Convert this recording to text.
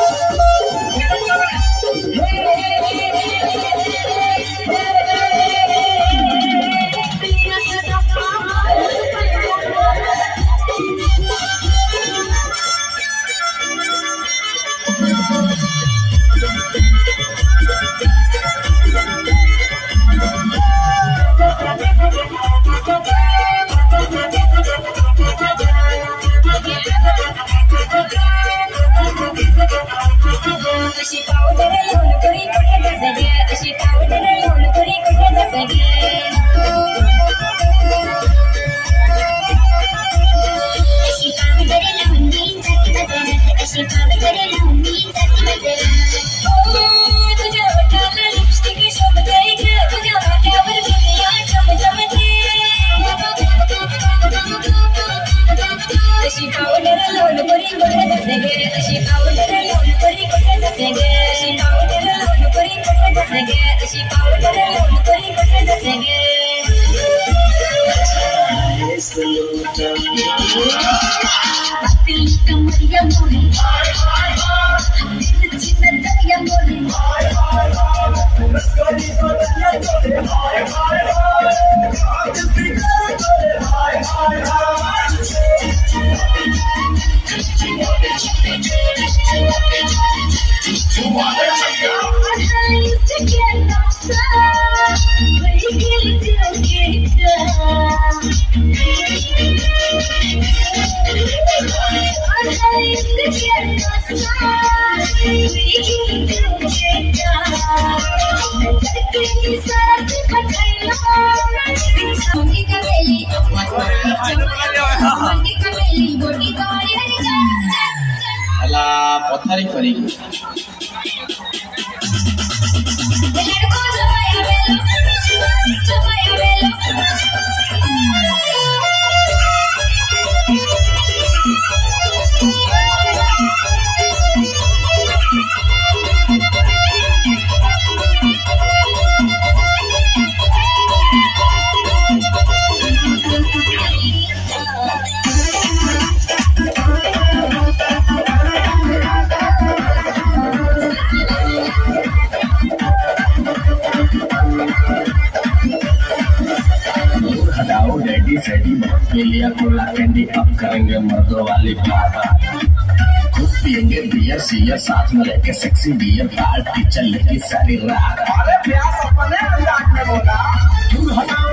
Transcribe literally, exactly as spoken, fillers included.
पथारी करी लिया कोला कैंडी अब करेंगे मर्दों वाली बात खूब पियेंगे बियर सियर साथ में लेके सेक्सी बियर पार्टी चलेगी सारी रात। अरे प्यार अपने अंदाज में बोला।